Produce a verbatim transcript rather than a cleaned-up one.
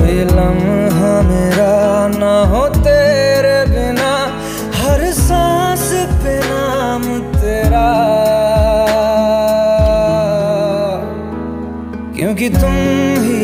ये लम्हा मेरा ना हो तेरे बिना, हर सांस पे नाम तेरा, क्योंकि तुम ही